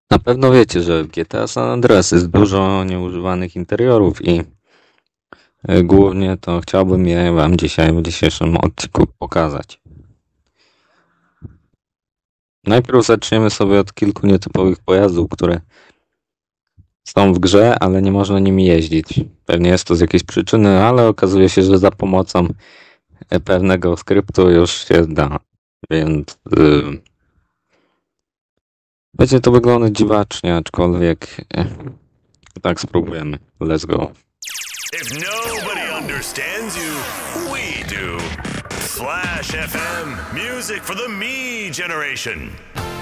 Na pewno wiecie, że w GTA San Andreas jest dużo nieużywanych interiorów i głównie to chciałbym je wam dzisiaj w dzisiejszym odcinku pokazać. Najpierw zaczniemy sobie od kilku nietypowych pojazdów, które są w grze, ale nie można nimi jeździć. Pewnie jest to z jakiejś przyczyny, ale okazuje się, że za pomocą pewnego skryptu już się da. Więc będzie to wyglądać dziwacznie, aczkolwiek tak spróbujemy. Let's go. If nobody understands you, we do. Slash FM, music for the me generation.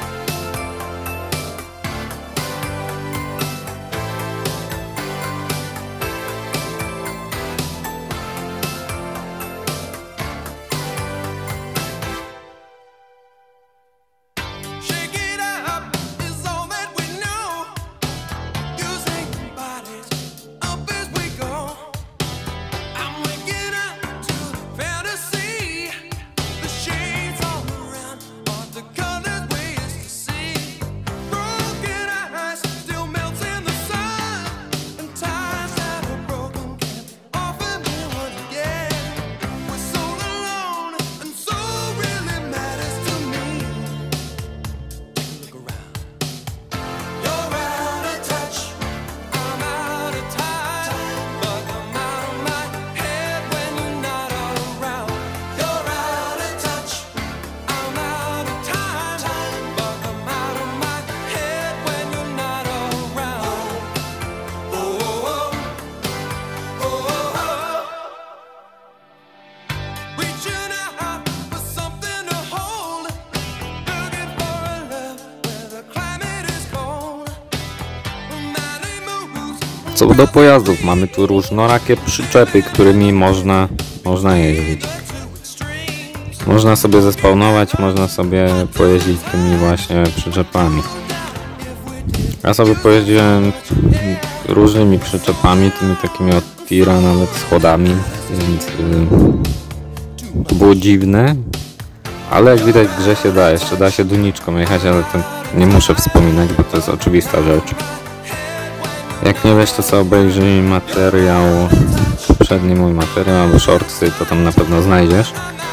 Co do pojazdów, mamy tu różnorakie przyczepy, którymi można jeździć. Można sobie zespawnować, można sobie pojeździć tymi właśnie przyczepami. Ja sobie pojeździłem różnymi przyczepami, tymi takimi od tira, nawet schodami, więc to było dziwne. Ale jak widać w grze się da, jeszcze da się duniczką jechać, ale to nie muszę wspominać, bo to jest oczywista rzecz. Jak nie wiesz, to sobie obejrzyj materiał, poprzedni mój materiał albo shortsy, to tam na pewno znajdziesz.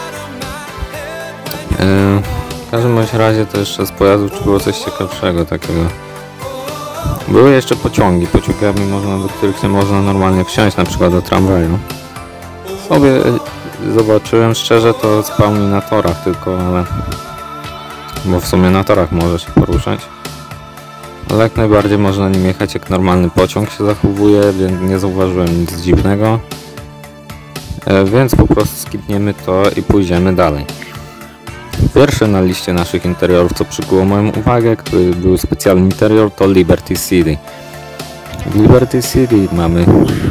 W każdym bądź razie to jeszcze z pojazdów czy było coś ciekawszego takiego. Były jeszcze pociągi, do których nie można normalnie wsiąść, na przykład do tramwaju. Sobie zobaczyłem, szczerze to spełni na torach tylko, bo w sumie na torach może się poruszać. Ale jak najbardziej można nim jechać, jak normalny pociąg się zachowuje, więc nie zauważyłem nic dziwnego. Więc po prostu skipniemy to i pójdziemy dalej. Pierwszy na liście naszych interiorów, co przykuło moją uwagę, który był specjalny interior, to Liberty City. W Liberty City mamy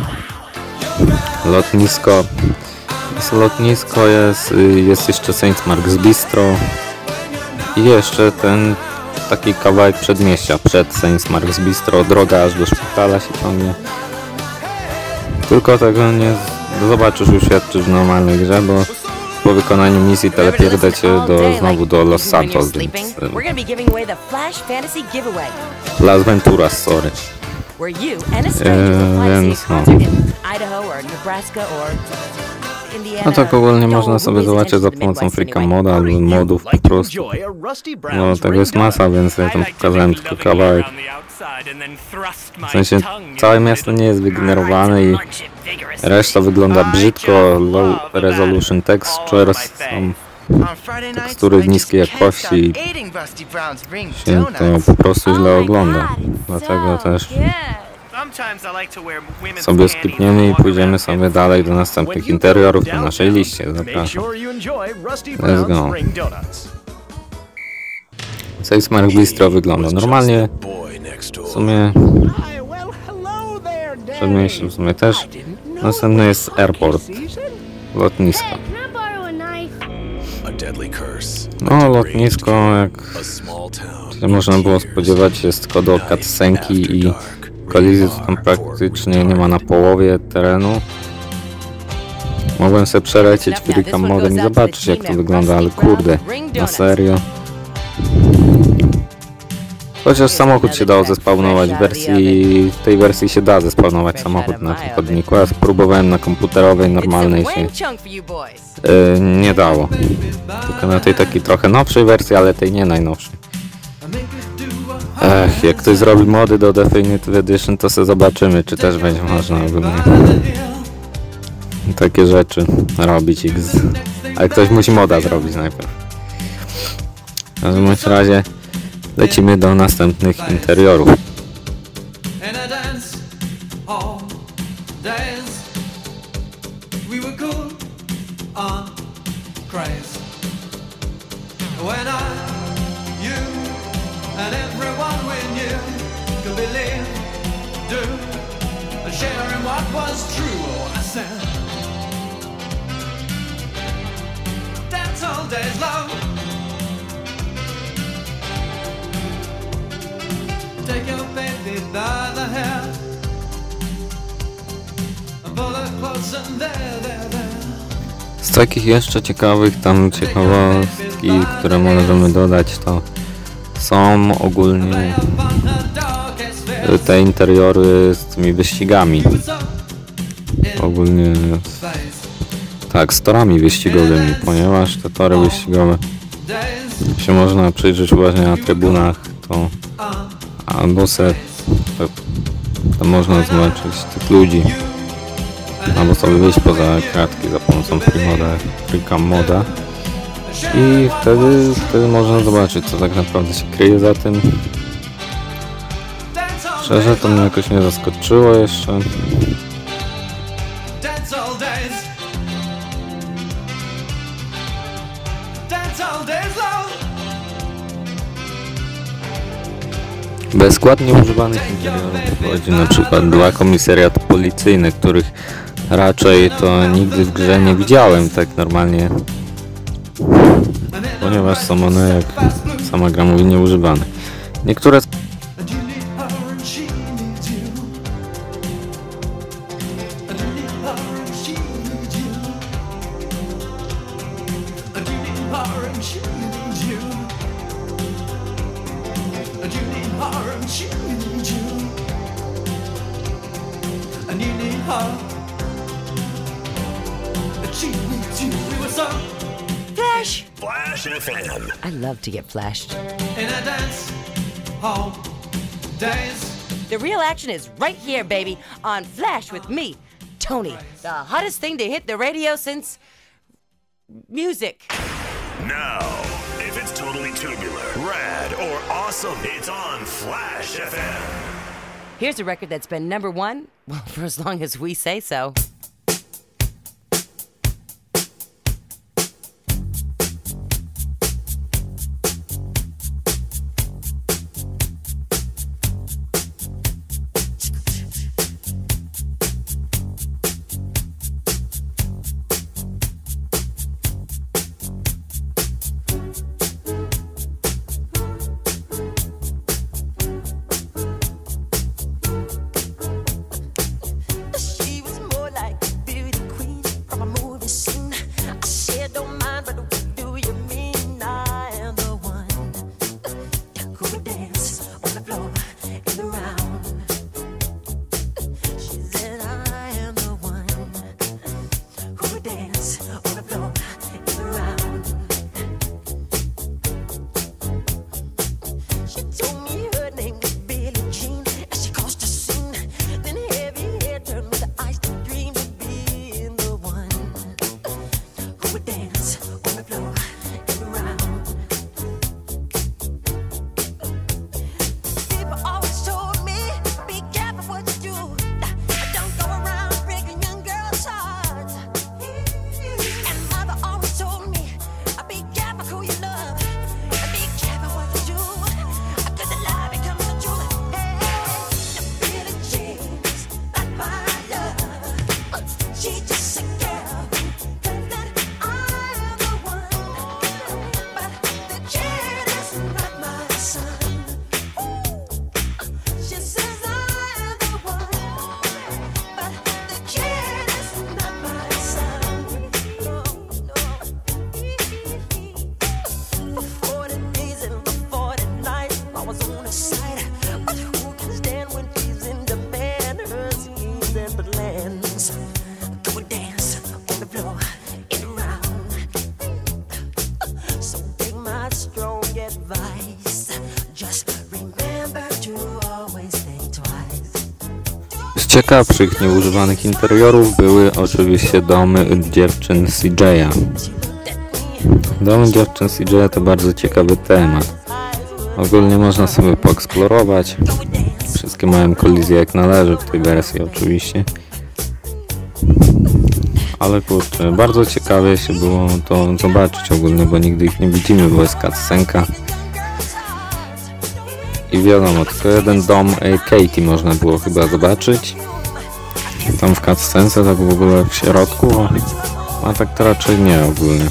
lotnisko. Jest jeszcze St. Mark's Bistro i jeszcze ten taki kawałek przedmieścia przed St. Mark's Bistro, droga aż do szpitala się ciągnie. Tylko tego nie zobaczysz już świadczysz w normalnej grze, bo po wykonaniu misji teleportuje cię znowu do Los Santos, więc Las Venturas, sorry. Więc no. No tak ogólnie można sobie zobaczyć za pomocą Freaka Moda albo modów po prostu. No tego jest masa, więc ja tam pokazałem tylko kawałek. W sensie całe miasto nie jest wygenerowane i reszta wygląda brzydko. Low resolution textures, są tekstury niskiej jakości i się to po prostu źle ogląda. Dlatego też sobie skipniemy i pójdziemy sobie dalej do następnych interiorów na naszej liście. Zapraszam. Let's go. St. Mark's Bistro wygląda normalnie. W sumie przedmieście w sumie też. Następny jest airport. Lotnisko. No lotnisko, jak się można było spodziewać, jest tylko do cutscenki i kolizji to tam praktycznie nie ma na połowie terenu. Mogłem sobie przelecieć Freaka Modem i zobaczyć, jak to wygląda, ale kurde, na serio. Chociaż samochód się dało zespawnować w tej wersji się da zespawnować samochód na tym chodniku, a próbowałem na komputerowej, normalnej się nie dało. Tylko na tej takiej trochę nowszej wersji, ale tej nie najnowszej. Jak ktoś zrobi mody do Definitive Edition, to sobie zobaczymy, czy też będzie można ogólnie takie rzeczy robić. Ale ktoś musi moda zrobić najpierw. W każdym razie lecimy do następnych interiorów. Take your baby by the hair and pull her close and there. Z takich jeszcze ciekawych tam ciekawostki, które możemy dodać, to są ogólnie te interiory z tymi wyścigami. Ogólnie tak, z torami wyścigowymi, ponieważ te tory wyścigowe się można przyjrzeć uważnie na trybunach, to albo to można zobaczyć tych ludzi, albo sobie wyjść poza kratki za pomocą Freecam moda i wtedy można zobaczyć, co tak naprawdę się kryje za tym. Szczerze to mnie jakoś nie zaskoczyło jeszcze. Bez składnie używanych interiorów wchodzi na przykład 2 komisariaty policyjne, których raczej to nigdy w grze nie widziałem tak normalnie, ponieważ są one, jak sama gra mówi, nieużywane. Niektóre Flash FM. I love to get flashed. In a dance hall days. The real action is right here, baby, on Flash with me, Tony, the hottest thing to hit the radio since music. Now, if it's totally tubular, rad, or awesome, it's on Flash FM. Here's a record that's been #1, well, for as long as we say so. She was more like ciekawszych nieużywanych interiorów były oczywiście domy dziewczyn CJ'a. Domy dziewczyn CJ'a to bardzo ciekawy temat. Ogólnie można sobie poeksplorować. Wszystkie mają kolizję jak należy w tej wersji oczywiście. Ale kurczę, bardzo ciekawie się było to zobaczyć ogólnie, bo nigdy ich nie widzimy, bo jest cutscenka. I wiadomo, tylko jeden dom Katie można było chyba zobaczyć. Tam w cutscence, tak w ogóle w środku, a tak to raczej nie ogólnie.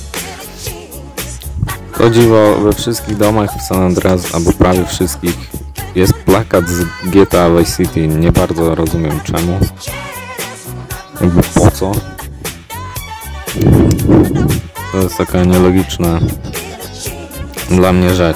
O dziwo, we wszystkich domach w San Andreas, albo prawie wszystkich, jest plakat z GTA Vice City. Nie bardzo rozumiem czemu. Jakby po co? To jest taka nielogiczna dla mnie rzecz.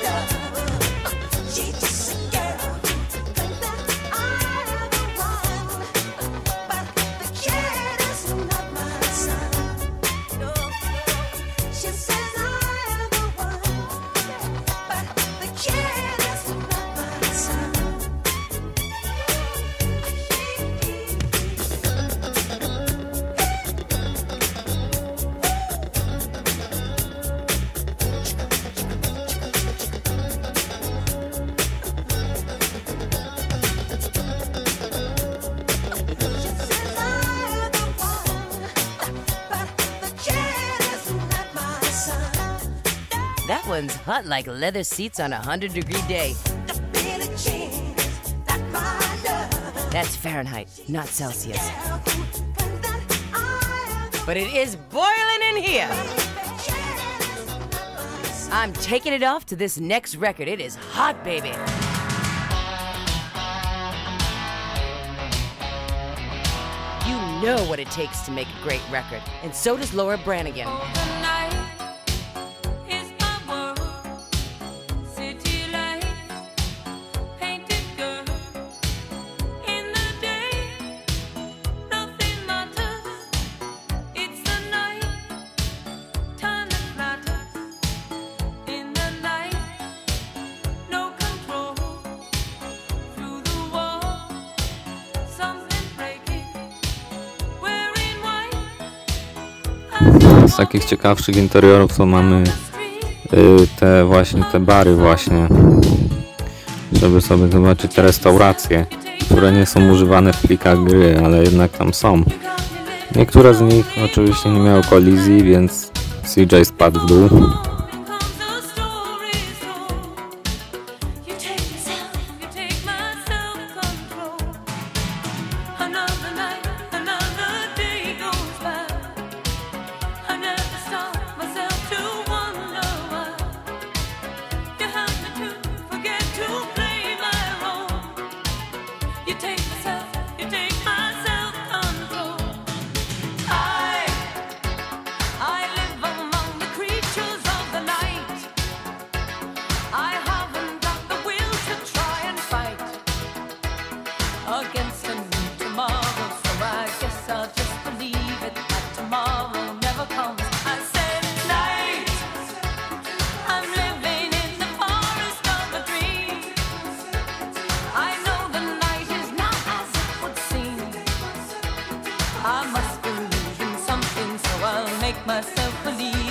That one's hot like leather seats on a 100-degree day. That's Fahrenheit, not Celsius. But it is boiling in here. I'm taking it off to this next record. It is hot, baby. You know what it takes to make a great record, and so does Laura Branigan. Z takich ciekawszych interiorów to mamy te bary właśnie, żeby sobie zobaczyć te restauracje, które nie są używane w plikach gry, ale jednak tam są. Niektóre z nich oczywiście nie miały kolizji, więc CJ spadł w dół. Myself believe